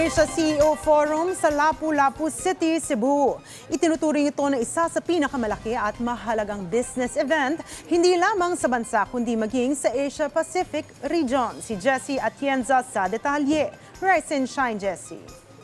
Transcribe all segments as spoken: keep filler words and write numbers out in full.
Asia C E O Forum sa Lapu-Lapu City, Cebu. Itinuturing ito na isa sa pinakamalaki at mahalagang business event, hindi lamang sa bansa kundi maging sa Asia Pacific region. Si Jessie Atienza sa detalye. Rise and shine, Jessie.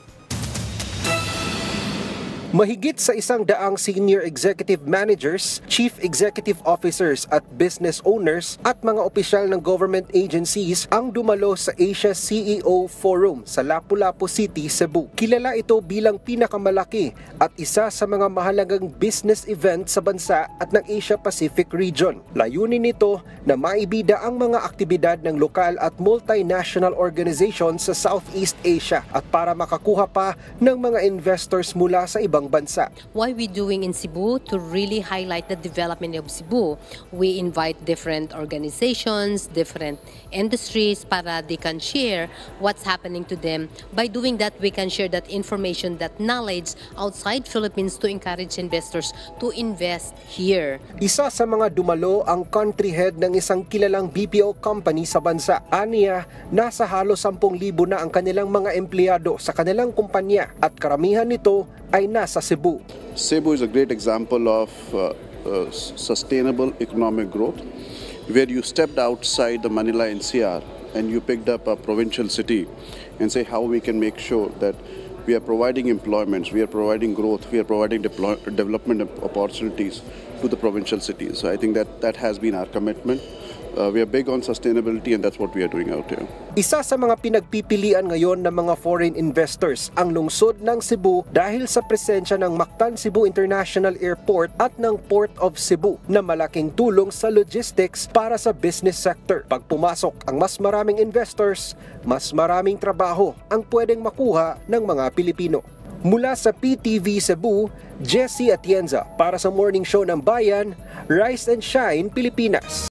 Mahigit sa isang daang senior executive managers, chief executive officers at business owners at mga opisyal ng government agencies ang dumalo sa Asia C E O Forum sa Lapu-Lapu City, Cebu. Kilala ito bilang pinakamalaki at isa sa mga mahalagang business event sa bansa at ng Asia Pacific region. Layunin nito na maibida ang mga aktibidad ng lokal at multinational organizations sa Southeast Asia at para makakuha pa ng mga investors mula sa ibang bansa. Why we doing in Cebu to really highlight the development of Cebu? We invite different organizations, different industries para they can share what's happening to them. By doing that, we can share that information, that knowledge outside Philippines to encourage investors to invest here. Isa sa mga dumalo ang country head ng isang kilalang B P O company sa bansa. Aniya, nasa halos sampung libo na ang kanilang mga empleyado sa kanilang kumpanya at karamihan nito ay nasa Cebu. Cebu is a great example of uh, uh, sustainable economic growth, where you stepped outside the Manila N C R and you picked up a provincial city and say how we can make sure that we are providing employments, we are providing growth, we are providing deploy development opportunities to the provincial cities. So I think that that has been our commitment. Uh, we are big on sustainability and that's what we are doing out here. Isa sa mga pinagpipilian ngayon ng mga foreign investors ang lungsod ng Cebu dahil sa presensya ng Mactan Cebu International Airport at ng Port of Cebu na malaking tulong sa logistics para sa business sector. Pag pumasok ang mas maraming investors, mas maraming trabaho ang pwedeng makuha ng mga Pilipino. Mula sa P T V Cebu, Jessie Atienza para sa Morning Show ng Bayan, Rise and Shine, Pilipinas.